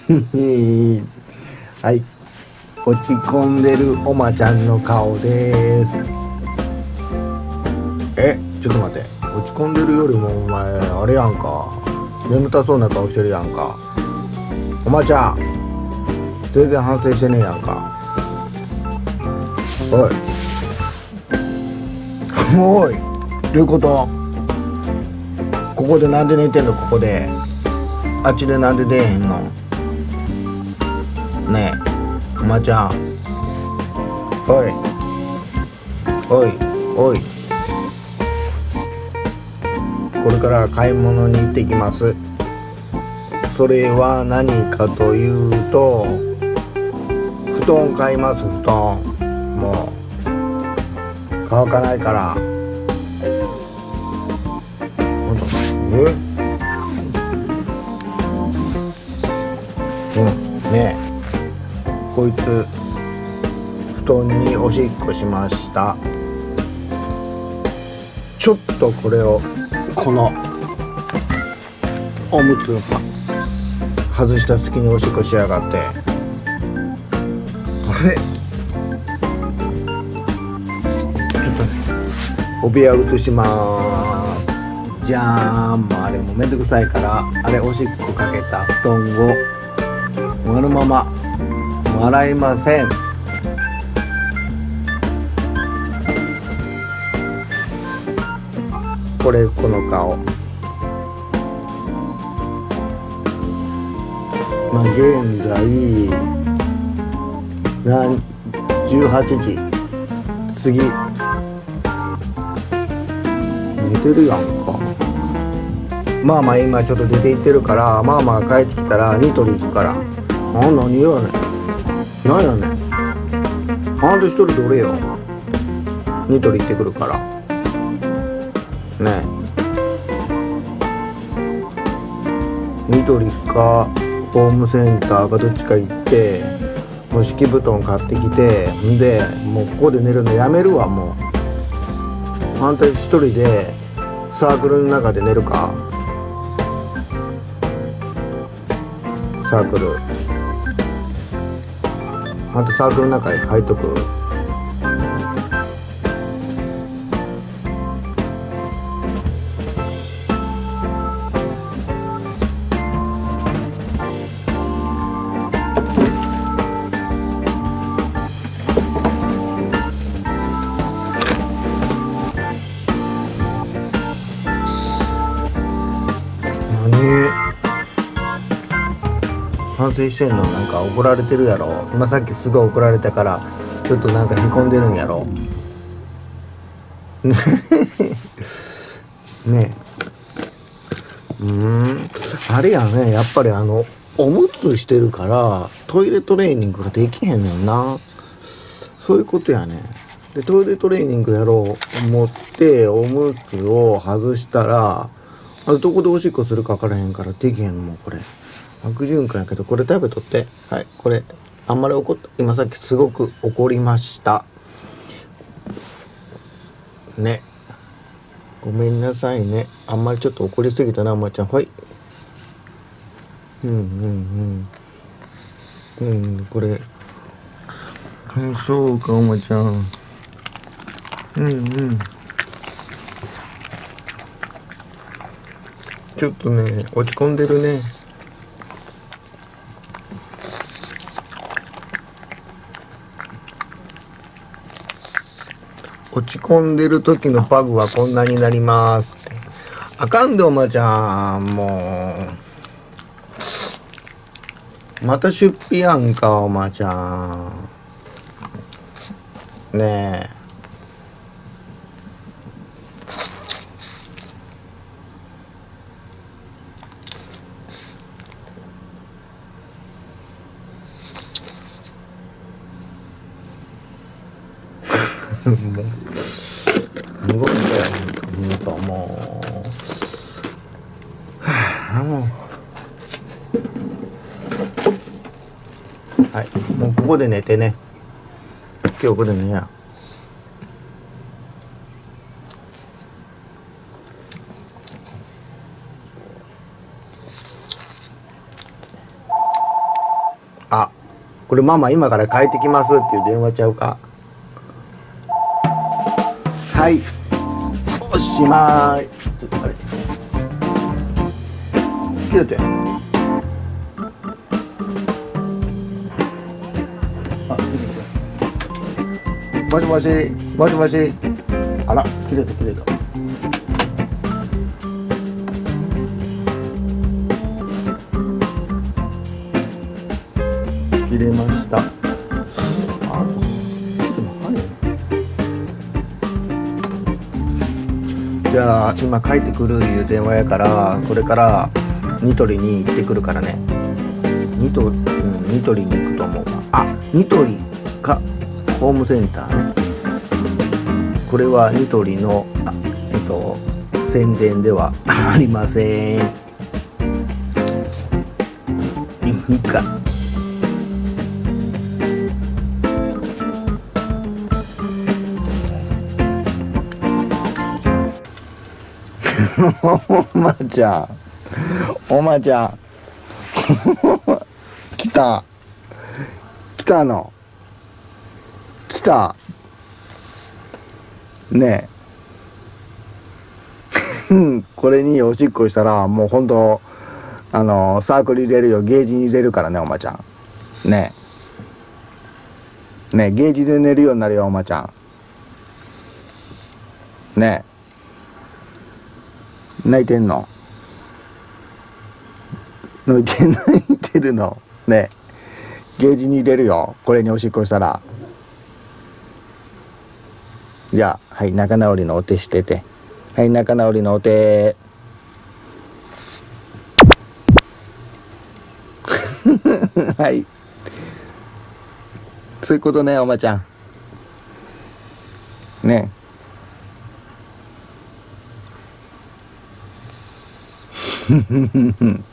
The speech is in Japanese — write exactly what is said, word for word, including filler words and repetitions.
はい、落ち込んでるおまちゃんの顔です。え、ちょっと待って、落ち込んでるよりもお前あれやんか、眠たそうな顔してるやんか。おまちゃん全然反省してねえやんか。おいおい、どういうこと？ここでなんで寝てんの？ここで。あっちでなんで出えへんの？ねえ、おまちゃん。おいおいおい、これから買い物に行ってきます。それは何かというと、布団買います。布団もう乾かないから。えうんねえ、こいつ布団におしっこしました。ちょっとこれを、このおむつを外した隙におしっこしやがって。あれ、ちょっとね、お部屋移しまーす。じゃーん。もうあれもめんどくさいから、あれおしっこかけた布団をあのまま洗いません。これ、この顔。まあ現在なんじゅうはちじ過ぎ。寝てるやんか。まあまあ今ちょっと出て行ってるから、まあまあ帰ってきたらニトリ行くから。あ、何やねん、何やねん、あんた一人でおれよ。ニトリ行ってくるからね。え、ニトリかホームセンターかどっちか行って、もう敷布団買ってきて、んでもうここで寝るのやめるわ。もうあんた一人でサークルの中で寝るか。サークル、あんたサークルの中に入っとく。何反省してんの？なんか怒られてるやろ。今さっきすごい怒られたからちょっとなんかへこんでるんやろ。ねねえ、うーん、あれやね、やっぱりあのおむつしてるからトイレトレーニングができへんねんな。そういうことやね。でトイレトレーニングやろう思っておむつを外したら、あれどこでおしっこするか分からへんからできへんの。もうこれ悪循環やけど、これ食べとって。はい、これあんまり怒った、今さっきすごく怒りましたね。ごめんなさいね、あんまりちょっと怒りすぎたな、おまちゃん。はい、うんうんうんうん、これ、はい、そうか、おまちゃん。うんうん、ちょっとね落ち込んでるね。落ち込んでる時のパグはこんなになりますって。あかんで、おまちゃん。もうまた出費やんか、おまちゃん。ねえ、もう無言だよ、ほんともう。はあ、もう、はい、もうここで寝てね。今日ここで寝や。 これママ今から帰ってきますっていう電話ちゃうか。はい、おしまい。ちょっとあれ切れたよ。あ、もしもしもしもし。あら、切れた切れた。切れました。あ、切っても早い。じゃあ今帰ってくるいう電話やから、これからニトリに行ってくるからね。ニトリ、うん、ニトリに行くと思うわ。あ、ニトリかホームセンターね。これはニトリのあえっと宣伝ではありません。いいか。おまちゃん、おまちゃん来た来たの来たねえこれにおしっこしたらもうほんとあのサークル入れるよ、ゲージに入れるからね、おまちゃんねえねえ、ゲージで寝るようになるよ、おまちゃんねえ。泣いてんの？泣いて泣いてるのねえ。ゲージに入れるよ、これにおしっこしたら。じゃあ、はい、仲直りのお手してて。はい、仲直りのお手。はい、そういうことね、おまちゃんねえ